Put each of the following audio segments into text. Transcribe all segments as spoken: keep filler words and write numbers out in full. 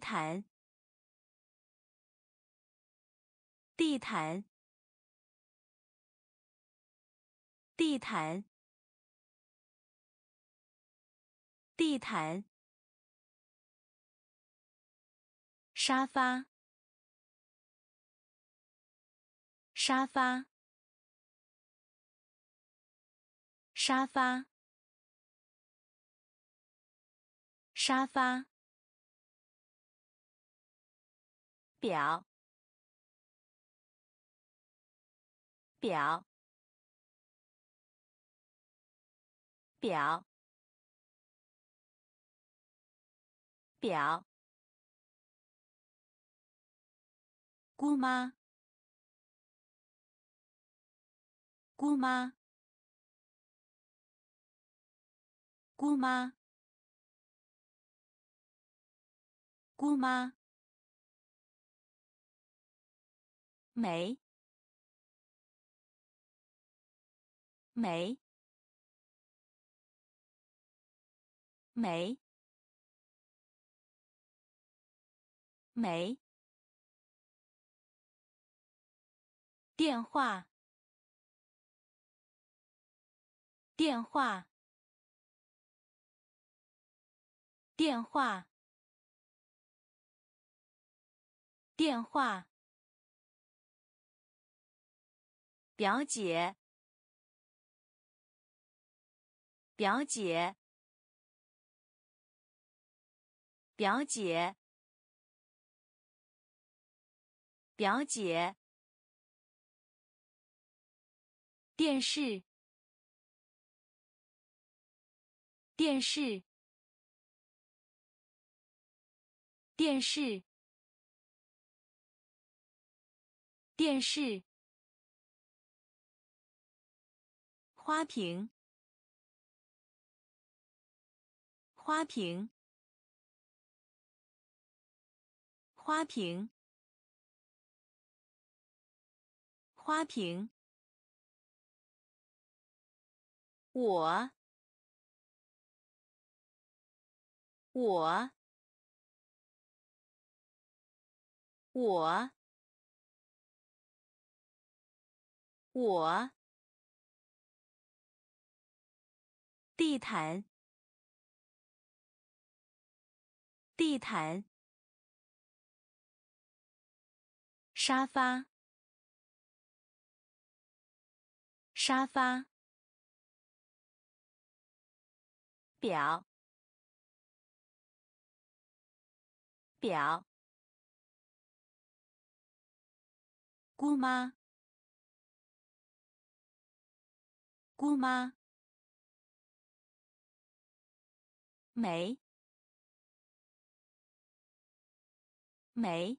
毯，地毯，地毯，地毯，沙发，沙发，沙发，沙发，表，表，表，表，姑妈，姑妈，姑妈，姑妈，美，美，美，美，电话，电话，电话，电话，表姐，表姐，表姐，表姐，电视，电视，电视，电视，花瓶，花瓶，花瓶，花瓶，我，我，我，我，地毯，地毯，沙发，沙发，表，表，姑妈，姑妈，美，美，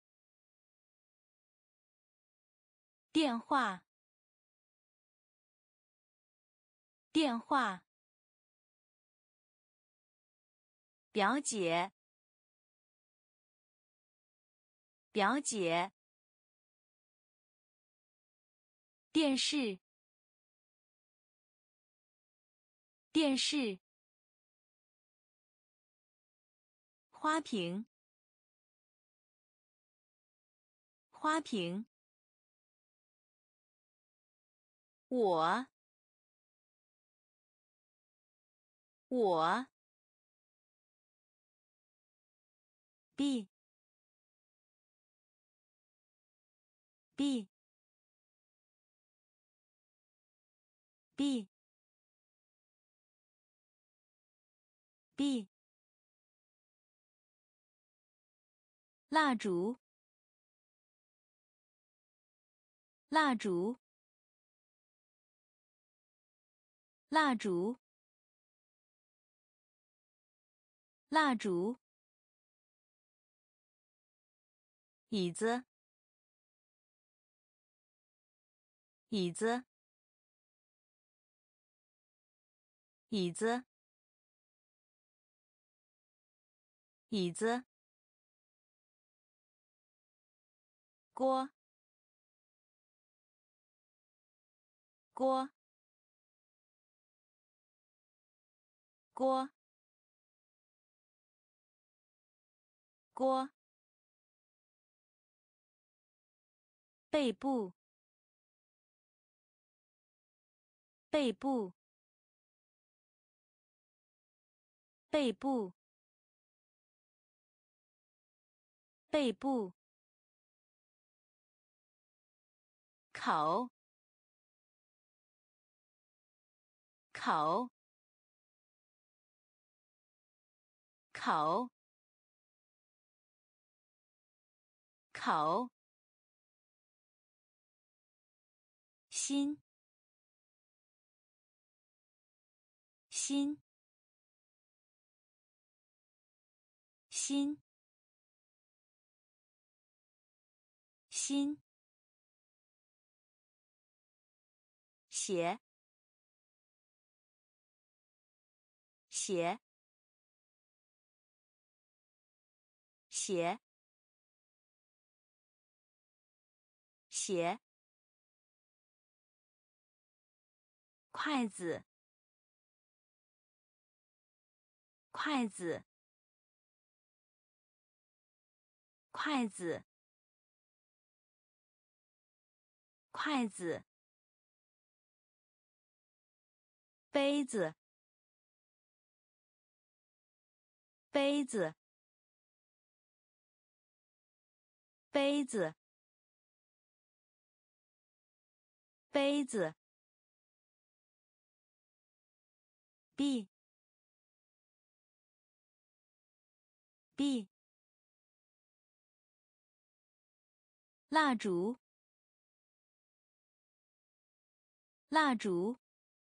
电话，电话，表姐，表姐，电视，电视，花瓶，花瓶，我，我，B B B B 蜡烛，蜡烛，蜡烛，蜡烛，椅子，椅子，椅子，椅子，锅，锅，锅， 锅，背部，背部，背部，背部，口，口，口，口，心，心，心，心，鞋，鞋，鞋，鞋，筷子，筷子，筷子，筷子，杯子，杯子，杯子，杯子，b b 蜡烛，蜡烛，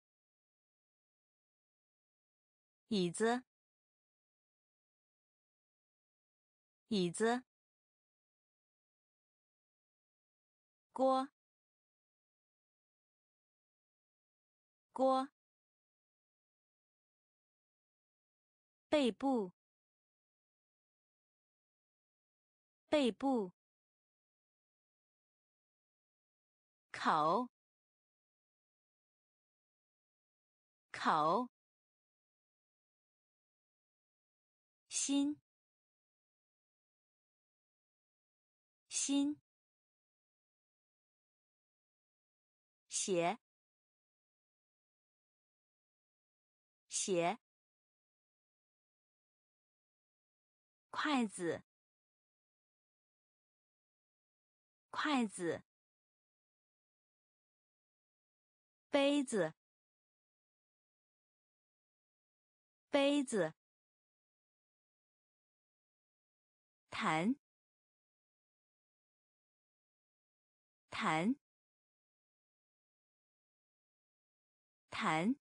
椅子，椅子，锅，锅，背部，背部，口，口，心，心，鞋，鞋，筷子，筷子，杯子，杯子，谈，谈，谈，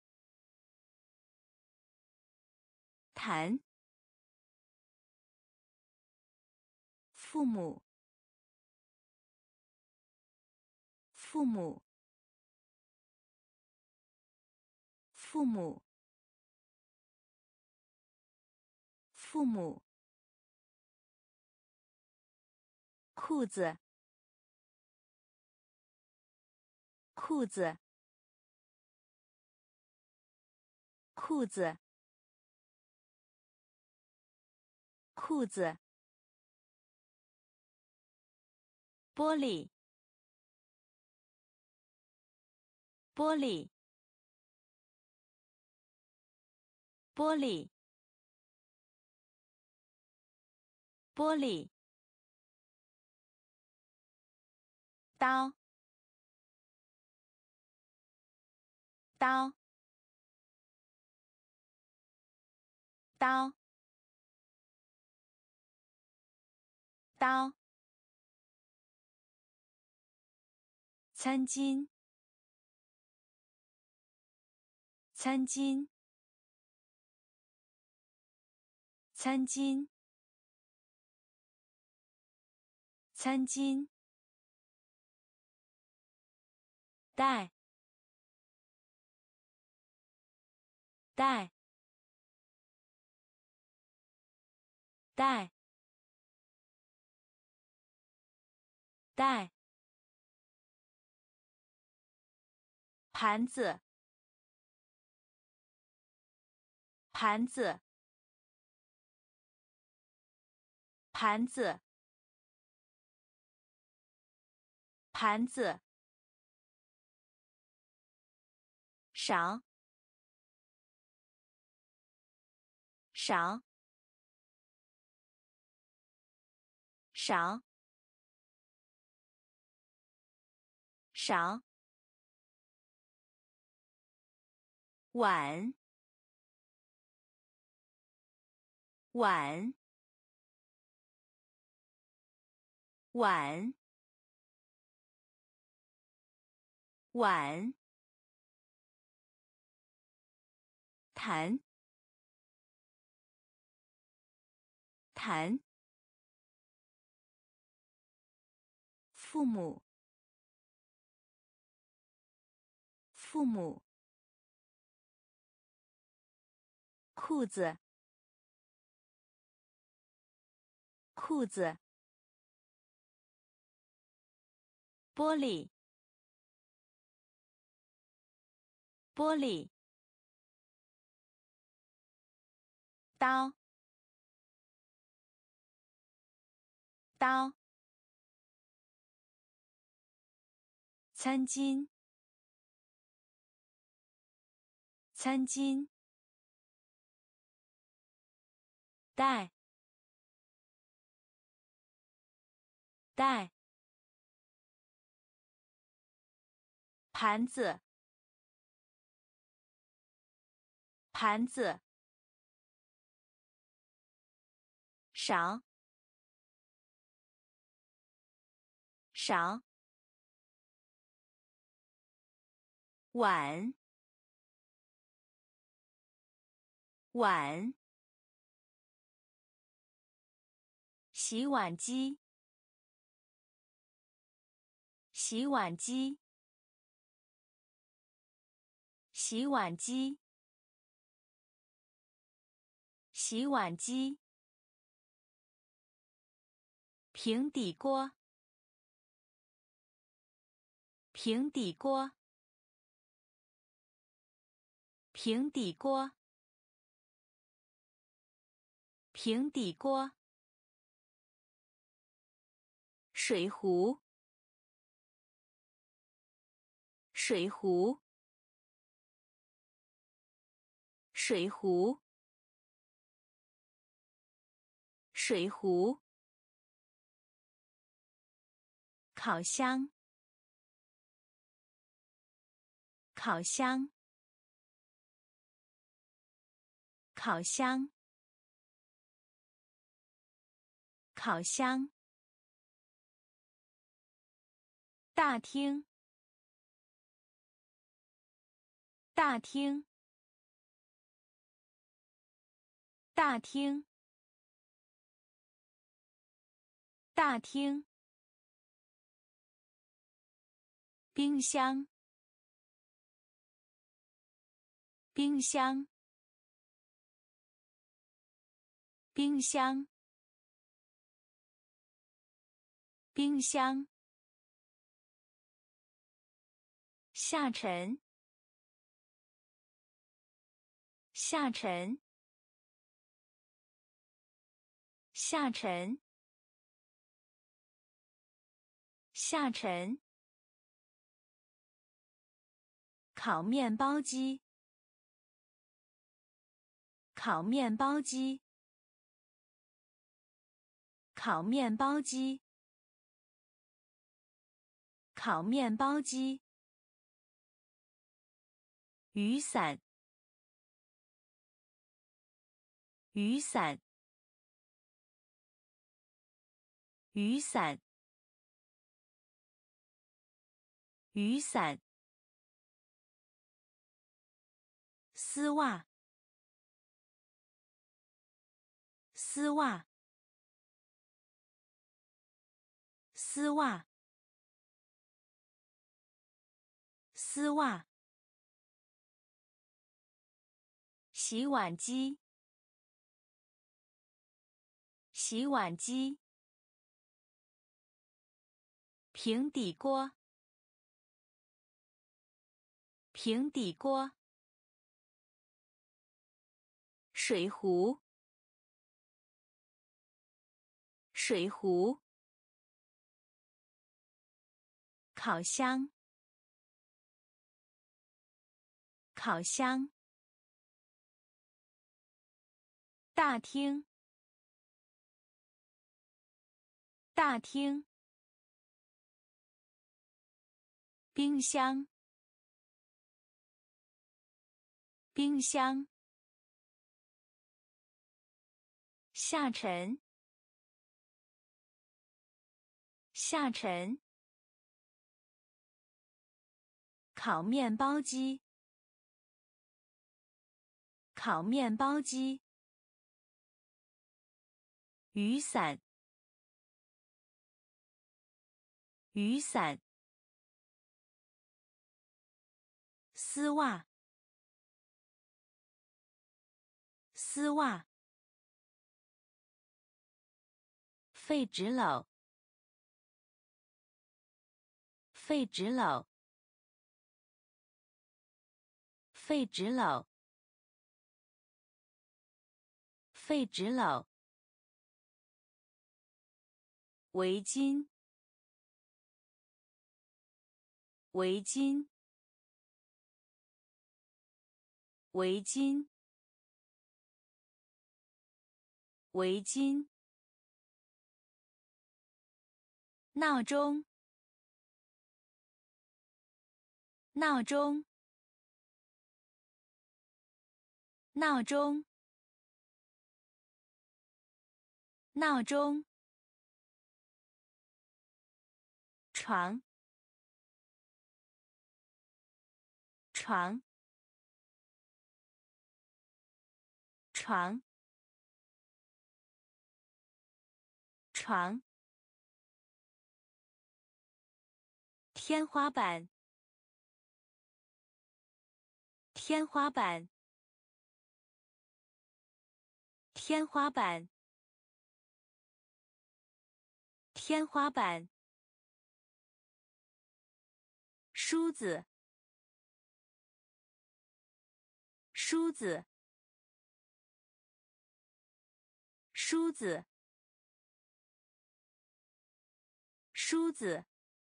谈，父母，父母，父母，父母，裤子，裤子，裤子，裤子，玻璃，玻璃，玻璃，玻璃，刀，刀，刀，刀，餐巾，餐巾，餐巾，餐巾，带，带，带，带，盘子，盘子， 盘子，盘子，勺，勺，勺，勺，碗，碗，碗，碗，谈，谈，父母，父母，裤子，裤子，玻璃，玻璃，刀，刀，餐巾，餐巾，袋，袋，盘子，盘子，勺，勺，碗，碗，洗碗机，洗碗机，洗碗机，洗碗机，平底锅，平底锅，平底锅，平底锅，水壶，水壶，水壶，水壶，烤箱，烤箱，烤箱，烤箱，大厅，大厅，大厅，大厅，冰箱，冰箱，冰箱，冰箱，下沉，下沉，下沉，下沉，烤面包机，烤面包机，烤面包机，烤面包机，雨伞，雨伞，雨伞，雨伞，丝袜，丝袜，丝袜，丝袜，洗碗机，洗碗机，平底锅，平底锅，水壶， 水壶，烤箱，烤箱，大厅，大厅，冰箱，冰箱，下沉，下沉，烤面包机，烤面包机，雨伞，雨伞，丝袜，丝袜，废纸篓，废纸篓，废纸篓，废纸篓，围巾，围巾，围巾，围巾，闹钟，闹钟，闹钟，闹钟，床，床，床，床，天花板，天花板，天花板，天花板，梳子，梳子，梳子，梳子，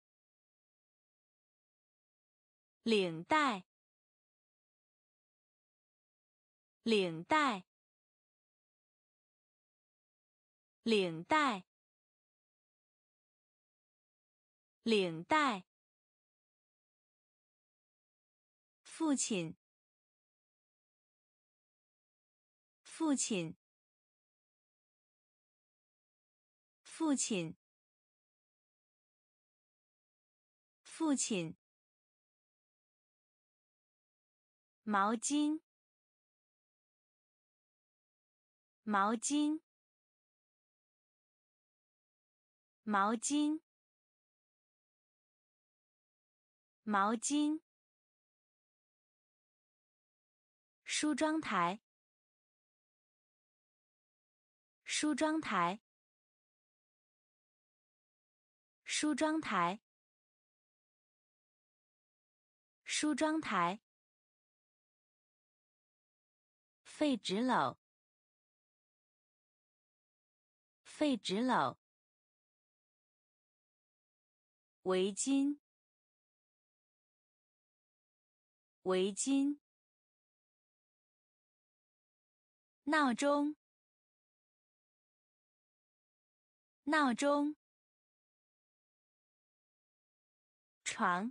领带，领带，领带，领带，父亲，父亲，父亲，父亲，毛巾，毛巾，毛巾，毛巾，梳妆台，梳妆台，梳妆台，梳妆台，废纸篓，废纸篓，围巾，围巾，闹钟，闹钟，床，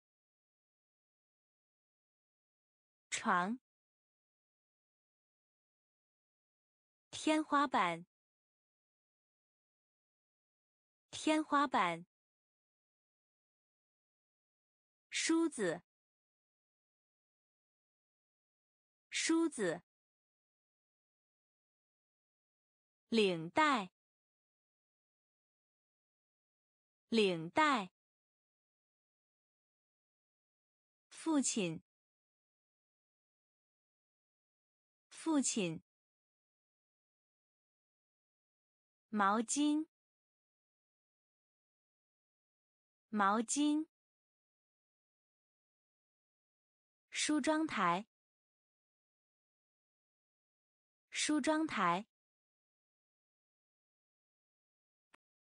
床，天花板，天花板，梳子，梳子，领带，领带，父亲，父亲，毛巾，毛巾，梳妆台，梳妆台，